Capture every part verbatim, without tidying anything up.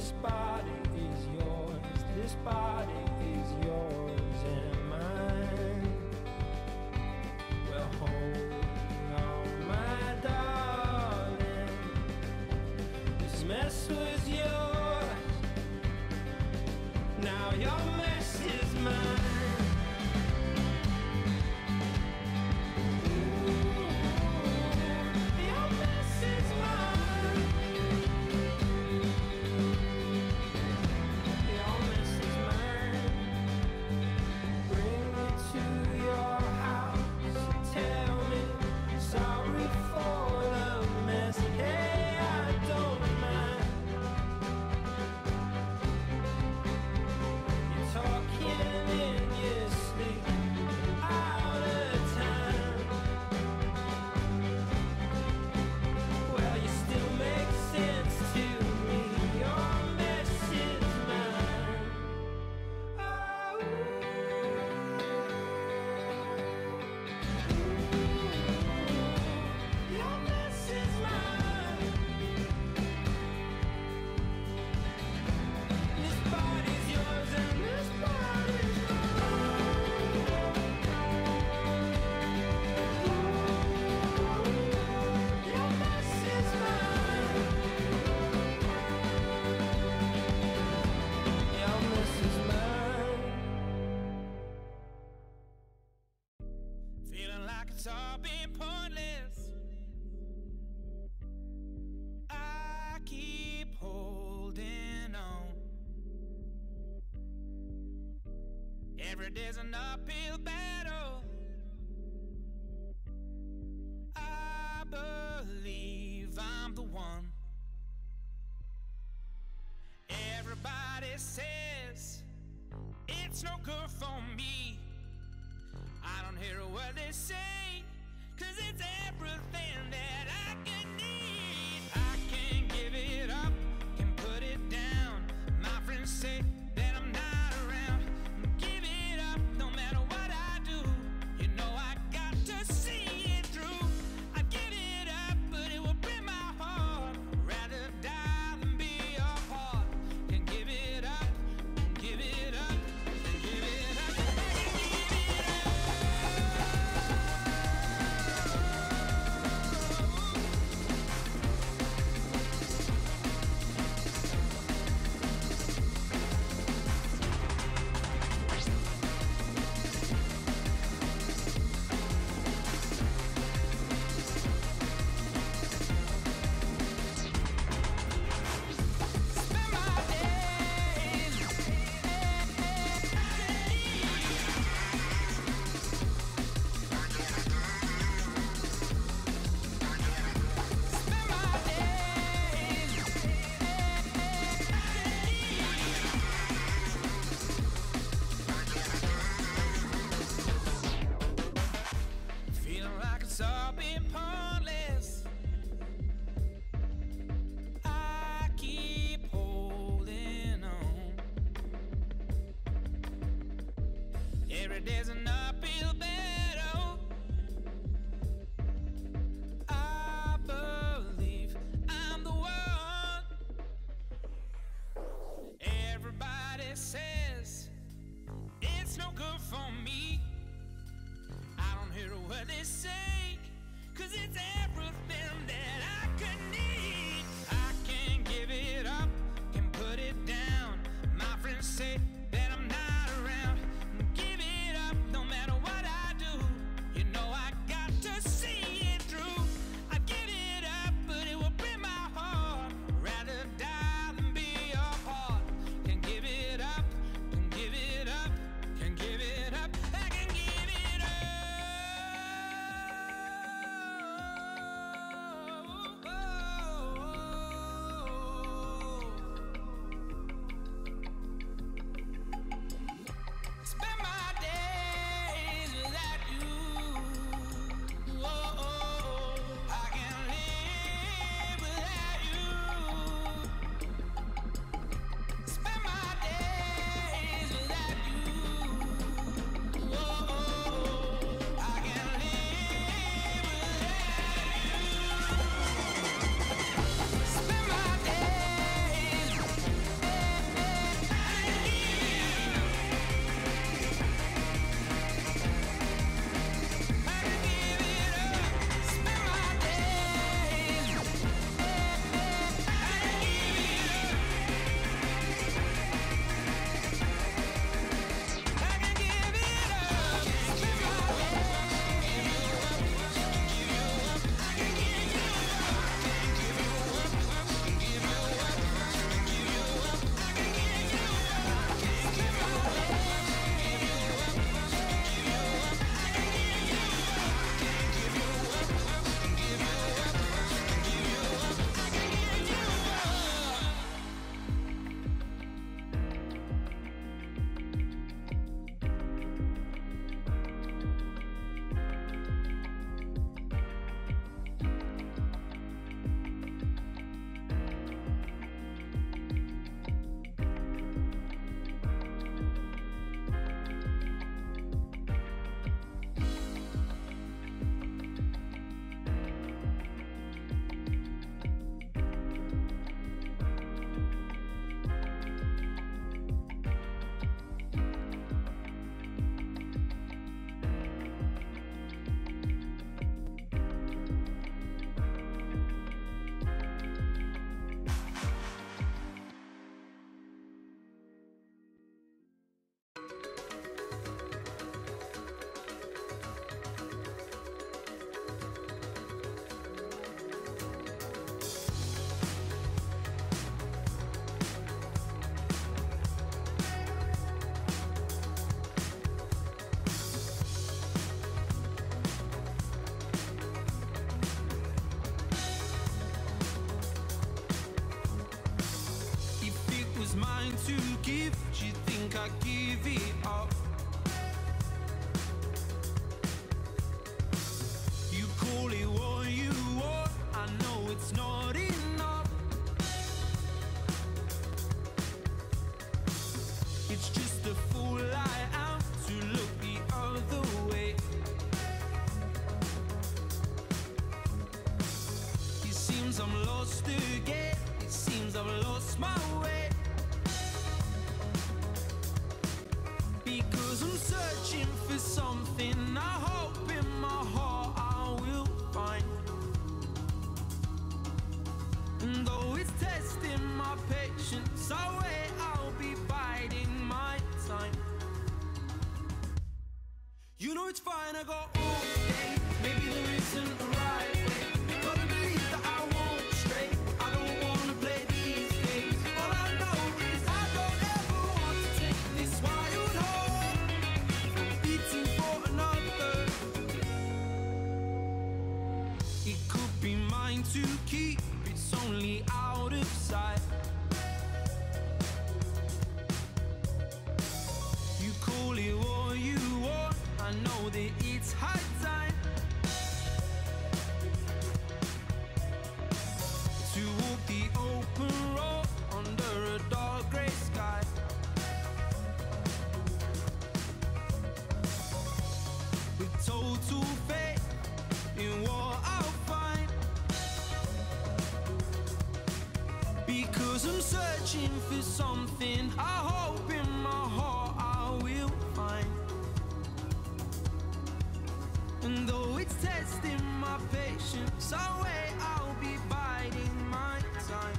This body is yours, this body is yours and mine. Well, hold on, my darling. This mess was yours, now your mess is mine. Feeling like it's all been pointless. I keep holding on. Every day's an uphill battle. I believe I'm the one. Everybody says it's no good for me. I don't hear a word they say, 'cause it's everything that I can need. I can't give it up, can put it down. My friends say that I'm not around. Give it up, no matter what I do. You know I got to see it through. I'd give it up, but it will break my heart. Rather die than be apart. Can give it up, give it up, give it up. It's all been pointless. I keep holding on. Every day's an uphill battle. I believe I'm the one. Everybody says it's no good for me. I don't hear a word they say, 'cause it's everything that I could need. I can't give it up, can put it down. My friends say that I'm not around. Give it up, mine to give. Do you think I give it up? You call it what you want, I know it's not enough. It's just a fool I am to look the other way. It seems I'm lost again, it seems I've lost my way. Because I'm searching for something I hope in my heart I will find. And though it's testing my patience, I wait, I'll be biding my time. You know it's fine, I got all day. Maybe there isn't a right way. Gotta believe that I won't stray. I don't wanna play these games. All I know is I don't ever want to take this wild heart beating for another. It could be mine to keep, it's only out of sight. You call it what you want, I know that it's high time to walk the open road under a dark grey sky. With total faith in what I'll find. Because I'm searching for something I hope in my heart I will find. And though it's testing my patience, I wait, I'll be biding my time.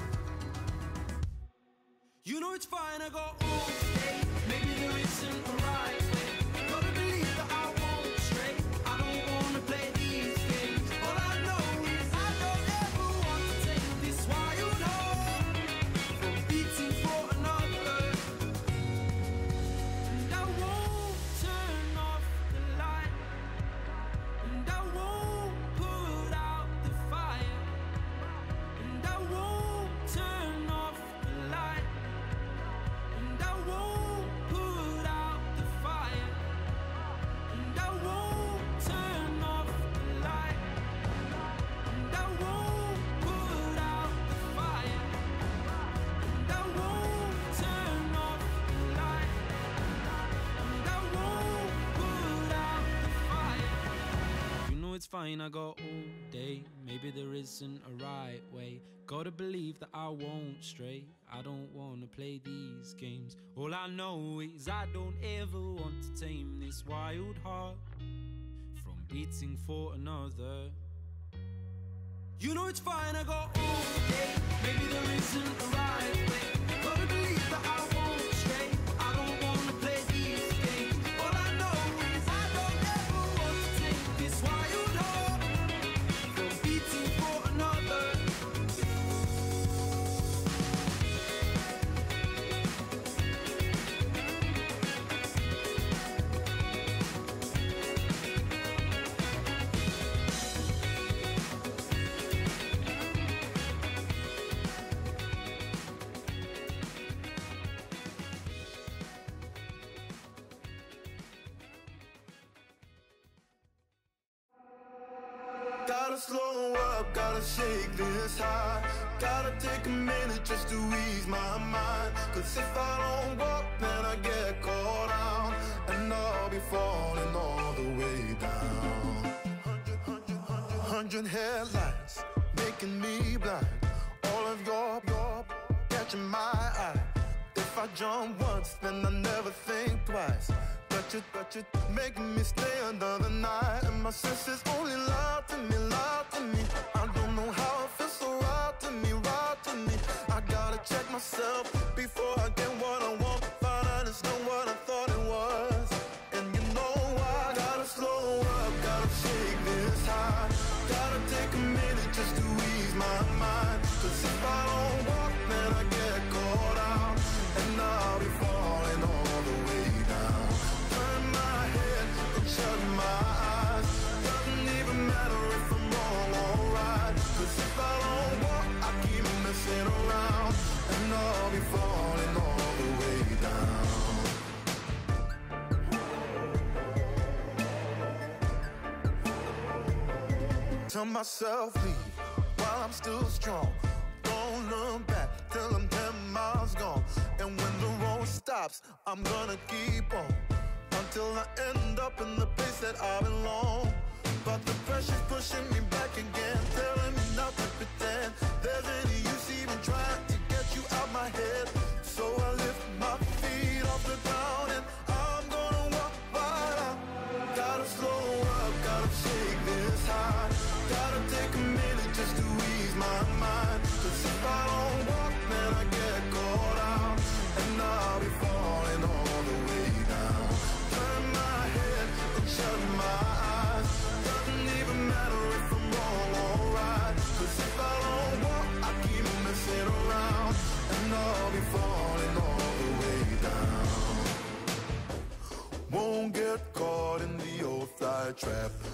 You know it's fine, I got all day. Maybe there isn't a right way. Gotta believe that I won't stray. I don't wanna play these games. All I know is I don't ever want to take this wild heart from beating for another. And I won't turn off the light, and I won't put out the fire, and I won't turn off the light, and I won't put out the fire, and I won't turn off the light, and I won't put out the fire, and I won't turn off the light, and I won't put out the fire. You know it's fine, I got all day. Maybe there isn't a right way. Gotta believe that I won't stray. I don't wanna play these games. All I know is I don't ever want to tame this wild heart from beating for another. You know it's fine, I got all day. Maybe there isn't a right way. Gotta believe that I won't stray. I don't wanna play these games. All I know is I don't ever want to take this wild heart from beating for another. Gotta slow up, gotta shake this high. Gotta take a minute just to ease my mind. Cause if I don't walk, then I get caught out, and I'll be falling all the way down. Hundred, hundred, hundred, hundred headlights making me blind. All of your, your catching my eye. If I jump once, then I never think twice. But you, but you making me stay another night, and my senses only lie to me, lie to me. I don't know how it feels so right to me, right to me. I gotta check myself before I get what I want. Find out it's not what I thought it was. And you know I gotta slow up, gotta shake this high. Gotta take a minute just to ease my mind. Cause if I don't walk, then I get caught out, and I'll be falling all the way down. Turn my head and shut my eyes. Doesn't even matter if I'm wrong or right. Cause if I don't walk, I keep messing around, and I'll be falling all tell myself leave while I'm still strong. Don't look back till I'm ten miles gone. And when the road stops, I'm gonna keep on until I end up in the place that I belong. But the pressure's pushing me back again, telling me not to pretend there's any use even trying to get you out my head. So I lift my feet off the ground and I'm gonna walk right out. Gotta slow up, gotta shake this high. Gotta take a minute just to ease my mind. Cause if I don't walk, then I get caught out, and I'll be falling all the way down. Turn my head and shut my eyes. Doesn't even matter if I'm wrong or right. Cause if I don't walk, I keep messing around, and I'll be falling all the way down. Won't get caught in the old fly trap.